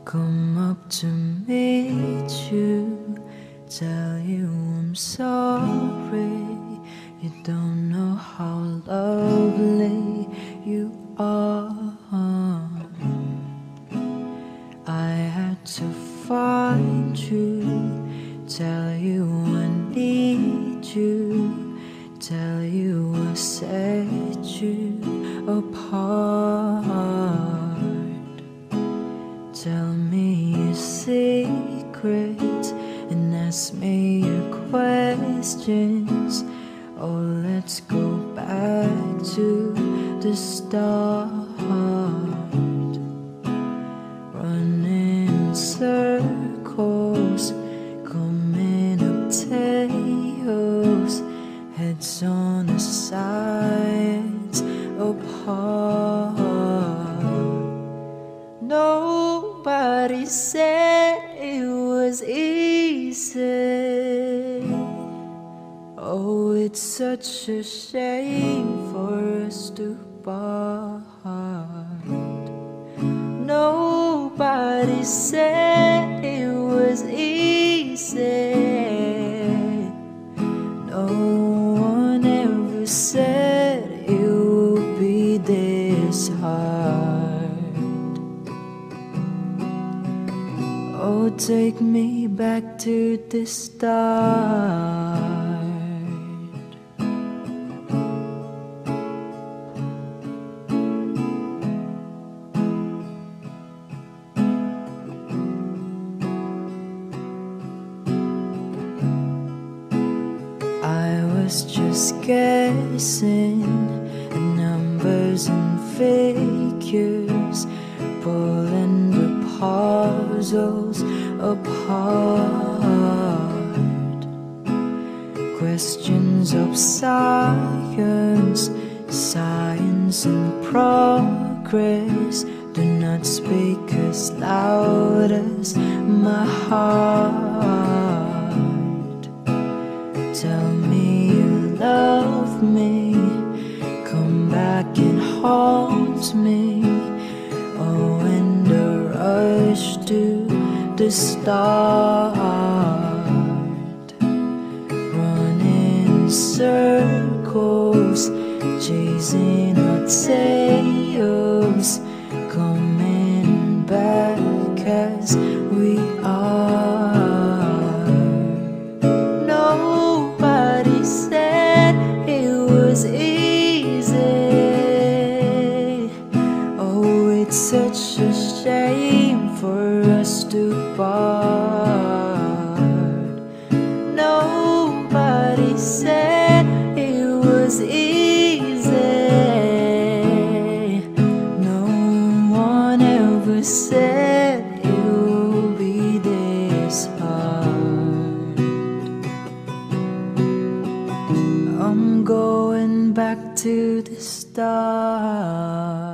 come up to meet you, tell you I'm sorry. You don't know how lovely you are. I had to find you, tell you I need you, tell you I set you apart. Tell me your secrets and ask me your questions. Oh, let's go back to the start. Running in circles, coming up tails, heads on the sides apart. Nobody said it was easy. Oh, it's such a shame for us to part. Nobody said it was easy. No one ever said it would be this hard. Oh, take me back to the start. I was just guessing at numbers and figures, pulling the puzzles apart. Questions of science, science and progress do not speak as loud as my heart. Tell me you love me, come back and haunt me. Oh, and a rush to the start. Running in circles, chasing our tails, coming back as we are. Nobody said it was easy. Oh, it's such a shame for us to part. Nobody said it was easy. No one ever said it would be this hard. I'm going back to the start.